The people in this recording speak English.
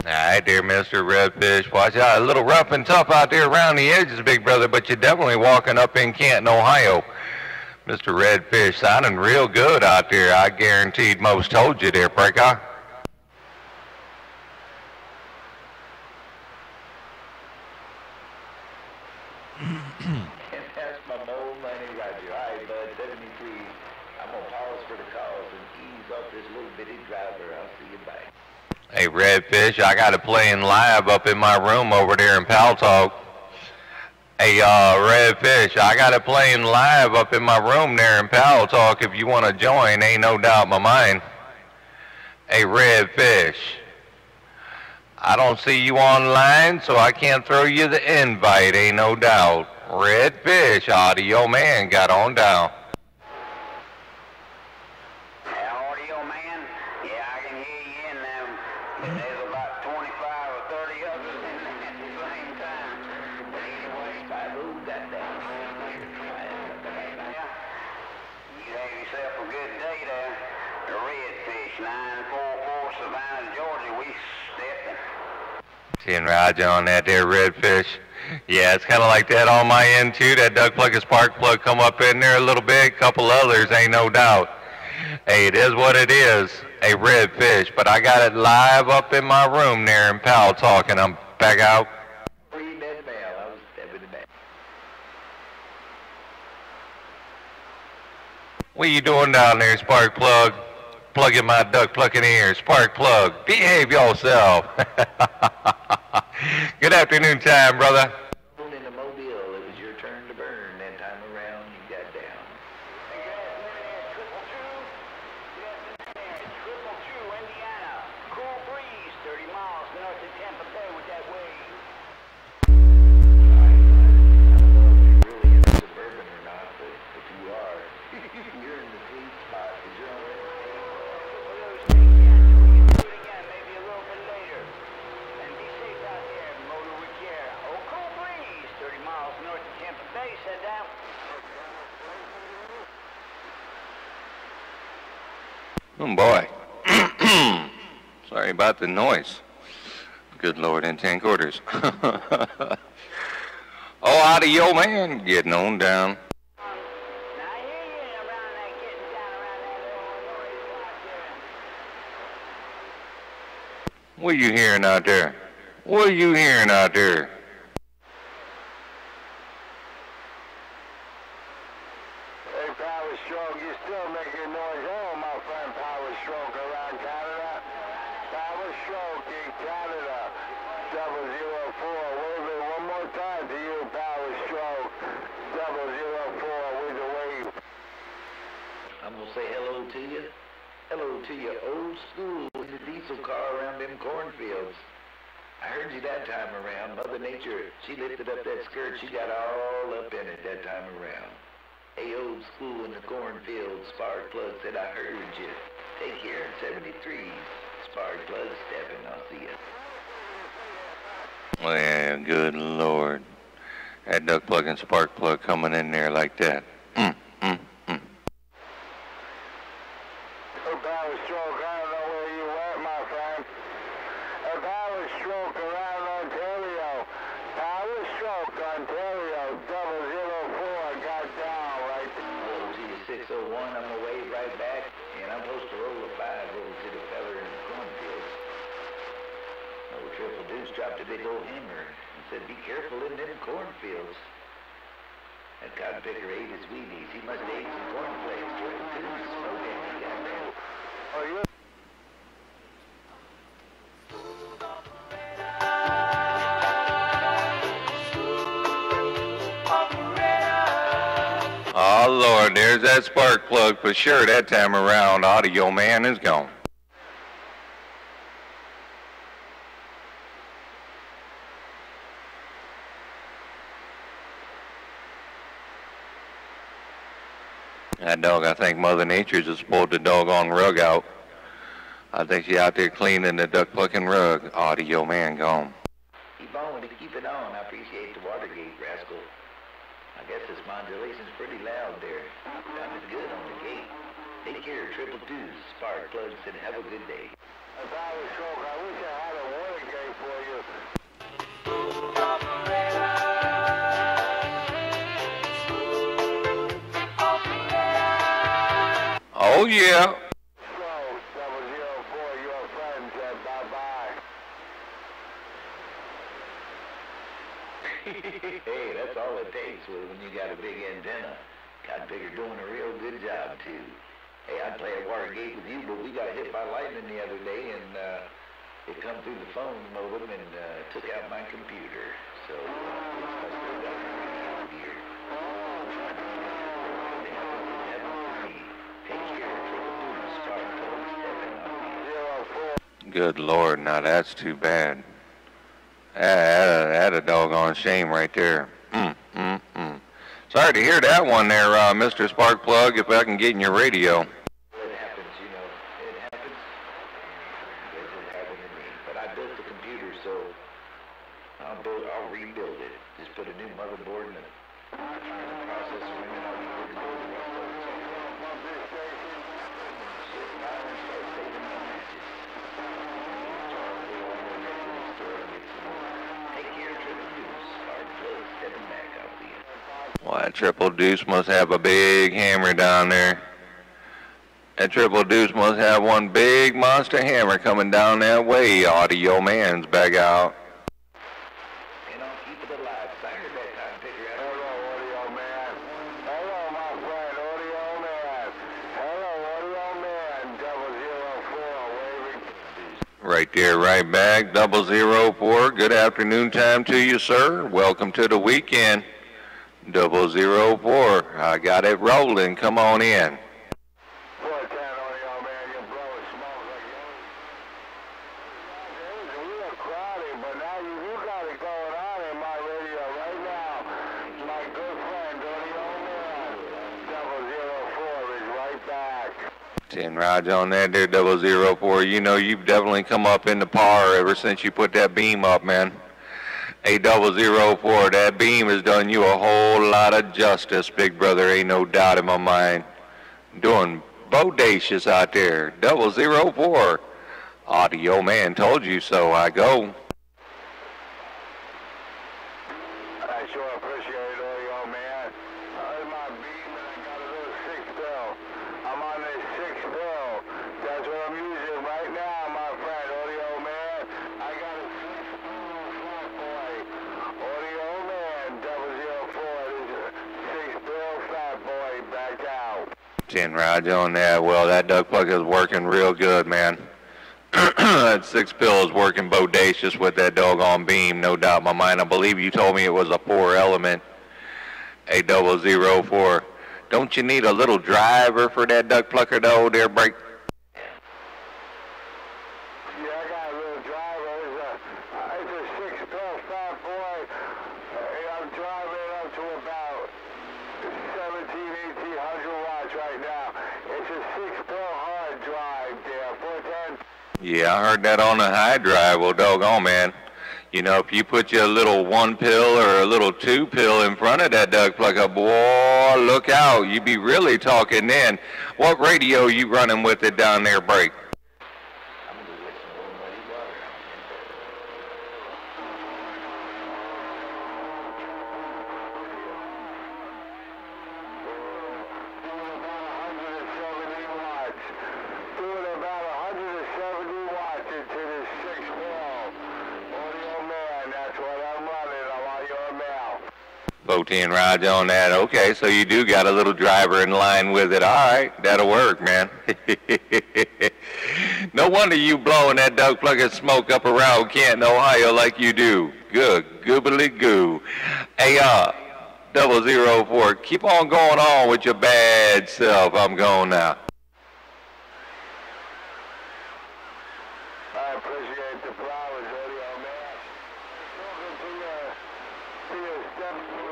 All right there, Mr. Redfish. Watch out. A little rough and tough out there around the edges, big brother, but you're definitely walking up in Canton, Ohio. Mr. Redfish sounding real good out there. I guaranteed most told you there, Breaker. That's my mold money, Roger. All right, bud, 73. I'm going to pause for the calls and ease off this little bitty driver. I'll see you back. Hey, Redfish, I got it playing live up in my room over there in Pal Talk. Hey, Redfish, I got it playing live up in my room there in Pal Talk. If you want to join, ain't no doubt in my mind. Hey, Redfish, I don't see you online, so I can't throw you the invite, ain't no doubt. Redfish, audio man, got on down. Audio man? Yeah, I can hear you in there. There's about 25 or 30 others in there at the same time. But anyway, I moved that down. yeah, you have yourself a good day there. The Redfish, 944 Savannah, Georgia, we stepping. Seeing Roger on that there, Redfish. Yeah, it's kind of like that on my end too. That Doug Plug and Spark Plug come up in there a little bit. Couple others, ain't no doubt. Hey, it is what it is. A Redfish, but I got it live up in my room there in Pal Talk, and I'm back out. Read that mail. I was stepping it back. What you doing down there, Spark Plug? Plugging my duck plucking ears. Spark Plug, behave yourself. Good afternoon time, brother. In the Mobile, it was your turn to burn. That time around, you got down. Triple True, Indiana. Cool breeze, 30 miles north of Tampa Bay with that wave. Really in suburban or not, but if you are, you're in the sweet spot because you're on Maybe a little bit later. And be safe out there, motor with care. Oh, cool breeze, 30 miles north of Tampa Bay, said down. Oh boy. Sorry about the noise. Good Lord, in 10 quarters. Oh, audio man, getting on down. Now I hear you around that, getting down around that noise out there. What are you hearing out there? What are you hearing out there? Hey, Power Stroke, you still making noise. Hello, my friend Power Stroke around Canada. Power Stroke in Canada, 004. Wave it one more time to you, Power Stroke, 004 with the wave. I'm going to say hello to you. Hello to you, old school in the diesel car around them cornfields. I heard you that time around. Mother Nature, she lifted up that skirt. She got all up in it that time around. Hey, old school in the cornfields, Spark Plug said I heard you. Take care, 73. Spark Plug stepping. I'll see you. Well, good Lord. That duck plug and spark plug coming in there like that. Power Stroke, I don't know where you went, my friend. Power Stroke around Ontario. Power Stroke, Ontario, 004, got down right there. Hello to you, 601. I'm going to wave right back, and I'm supposed to roll a 5 over to the feller in the cornfields. Old Triple Deuce dropped a big old hammer and said, be careful in them cornfields. That cotton picker ate his Wheaties. He must have ate some cornflakes. Triple Deuce smoking. He got that. Oh, you Oh, Lord, there's that spark plug for sure. That time around, audio man is gone. That dog, I think Mother Nature just pulled the doggone rug out. I think she's out there cleaning the duck plucking rug. Audio man gone. Keep on, keep it on. I appreciate the Watergate, rascal. I guess this modulation's pretty loud there. Sounded good on the gate. Take care, Triple Deuce. Spark Plug said have a good day. Power Stroke, I wish I had a Watergate for you. Oh, yeah. Stroke, 004, your friend said bye-bye. Hey, that's all it takes when you got a big antenna. God figure doing a real good job, too. Hey, I'd play at Watergate with you, but we got hit by lightning the other day, and it come through the phone modem and took out my computer. So, I still got it here. Take care, Triple Deuce, Sparkle, stepping up here. 04. Good Lord, now that's too bad. That a doggone shame right there. Sorry to hear that one there, Mr. Sparkplug, if I can get in your radio. It happens, you know. It happens. It happened to me. But I built the computer, so I'll rebuild it. Just put a new motherboard and a processor in it. I'll be good to go the rest of it. Shit, I'll start saving my matches. Take care, Triple Deuce. Hard plug, stepping back out the end. Well, that Triple Deuce must have a big hammer down there. That Triple Deuce must have one big monster hammer coming down that way. Audio Man's back out. And I'll keep it alive. I heard that time picture out. Hello, Audio Man. Hello, my friend, Audio Man. Hello, Audio Man, 004, waving. Right there, right back, 004. Good afternoon time to you, sir. Welcome to the weekend. 004. I got it rolling. Come on in. 410, Audio Man, your blower smells like you. It was real crowded, but now you got it going on in my radio right now. My good friend, Audio Man, 004 is right back. 10 rides on that there, 004. You know, you've definitely come up in the par ever since you put that beam up, man. Hey, 004, that beam has done you a whole lot of justice, big brother. Ain't no doubt in my mind. Doing bodacious out there. 004. Audio Man told you so. I go. I sure appreciate it, Audio Man. Here's my beam and I got a little 6 bill. I'm on this 6 bill. That's what I'm using right now, my friend, Audio Man. I got a 6 bill flat boy. Audio Man, 004. This is 6 bill fat boy back out. 10 rides on that. Well, that duck plug is working real good, man. That 6 bill is working bodacious with that doggone beam, no doubt in my mind. I believe you told me it was a 4 element. A 004. Don't you need a little driver for that duck plucker though, there, break? Yeah, I got a little driver. It's a 6 bill fat boy. I'm driving up to about 1,800 watts right now. It's a 6 bill hard drive there, 410. Yeah, I heard that on the high drive. Well, doggone, man. You know, if you put your little 1 pill or a little 2 pill in front of that duck plucker, boy, look out. You be really talking then. What radio you running with it down there, break? I'm going to get some old muddy water Doing about 170 watts into this 6 bill. Audio Man, that's what I'm running. I'm on your mail. Boat 10 rides on that. Okay, so you do got a little driver in line with it. All right, that'll work, man. No wonder you blowing that duck plug of smoke up around Canton, Ohio like you do. Good, goobly goo. Hey, 004, keep on going on with your bad self. I'm going now. I appreciate the flowers, Audio Man. Talking to your step